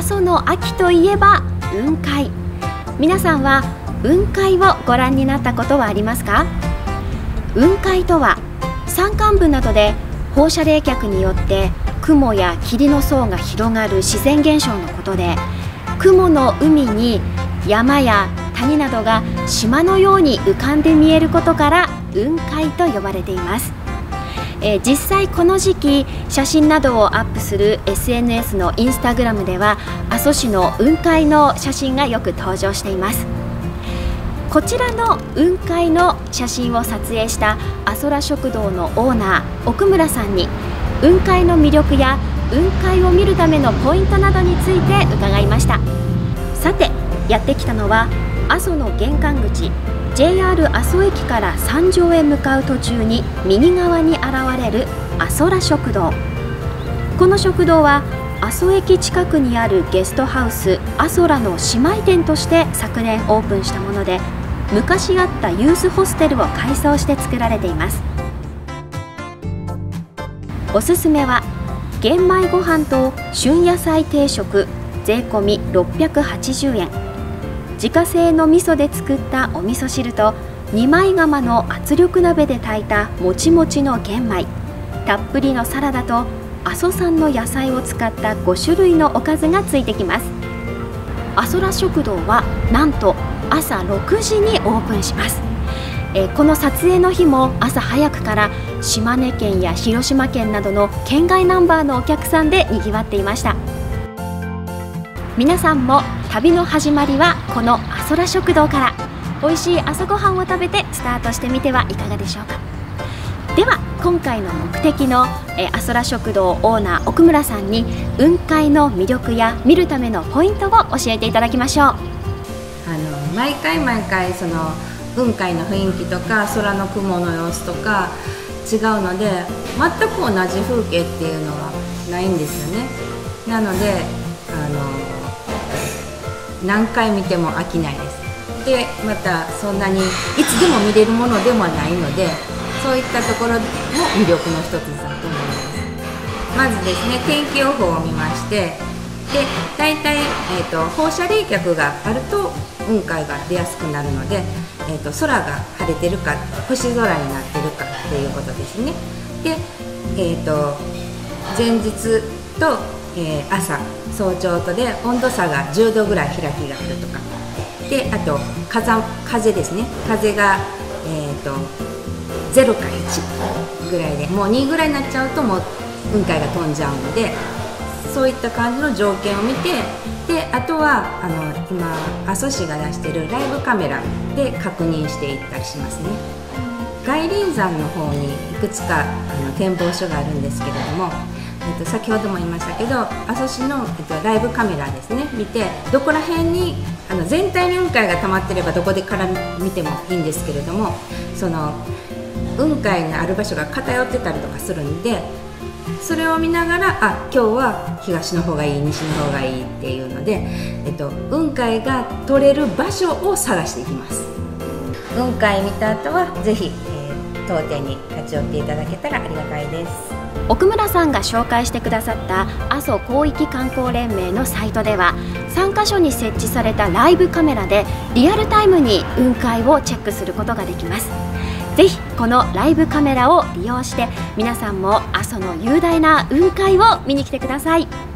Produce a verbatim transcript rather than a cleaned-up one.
阿蘇の秋といえば雲海。皆さんは雲海をご覧になったことはありますか？雲海とは山間部などで放射冷却によって雲や霧の層が広がる自然現象のことで、雲の海に山や谷などが島のように浮かんで見えることから雲海と呼ばれています。えー、実際この時期写真などをアップする エスエヌエス のインスタグラムでは阿蘇市の雲海の写真がよく登場しています。こちらの雲海の写真を撮影した阿蘇ら食堂のオーナー奥村さんに雲海の魅力や雲海を見るためのポイントなどについて伺いました。さてやってきたのは阿蘇の玄関口 ジェイアール 阿蘇駅から山上へ向かう途中に右側に現れる阿蘇ら食堂。この食堂は阿蘇駅近くにあるゲストハウス阿蘇らの姉妹店として昨年オープンしたもので、昔あったユースホステルを改装して作られています。おすすめは玄米ご飯と旬野菜定食税込みろっぴゃくはちじゅうえん、自家製の味噌で作ったお味噌汁と二枚釜の圧力鍋で炊いたもちもちの玄米、たっぷりのサラダと阿蘇産の野菜を使ったごしゅるいのおかずがついてきます。阿蘇ら食堂はなんと朝ろくじにオープンします。えー、この撮影の日も朝早くから島根県や広島県などの県外ナンバーのお客さんでにぎわっていました。皆さんも旅の始まりはこの阿蘇ら食堂から、美味しい朝ごはんを食べてスタートしてみてはいかがでしょうか。では今回の目的の阿蘇ら食堂オーナー奥村さんに雲海の魅力や見るためのポイントを教えていただきましょう。 あの毎回毎回その雲海の雰囲気とか空の雲の様子とか違うので、全く同じ風景っていうのはないんですよね。なのであの何回見ても飽きないです。でまたそんなにいつでも見れるものでもないので、そういったところも魅力の一つだと思います。まずですね、天気予報を見まして、で大体、えー、と放射冷却があると雲海が出やすくなるので、えー、と空が晴れてるか星空になってるかっていうことですね。で、えー、と前日と、えー、朝早朝とで温度差がじゅうどぐらい開きがあるとかで、あと 風, 風ですね、風が、えー、とゼロかいちぐらいで、もうにぐらいになっちゃうともう雲海が飛んじゃうので、そういった感じの条件を見て、であとはあの今阿蘇市が出しているライブカメラで確認していったりしますね。外輪山の方にいくつかあの展望所があるんですけれども、えっと、先ほども言いましたけど阿蘇市の、えっと、ライブカメラですね見て、どこら辺にあの全体に雲海が溜まってればどこでから見てもいいんですけれども、その雲海のある場所が偏ってたりとかするんで、それを見ながら、あ、今日は東の方がいい西の方がいいっていうので、えっと、雲海が撮れる場所を探していきます。雲海見た後はぜひ、えー、当店に立ち寄っていただけたらありがたいです。 奥村さんが紹介してくださった阿蘇広域観光連盟のサイトでは、さんかしょに設置されたライブカメラでリアルタイムに雲海をチェックすることができます。ぜひこのライブカメラを利用して皆さんも阿蘇の雄大な雲海を見に来てください。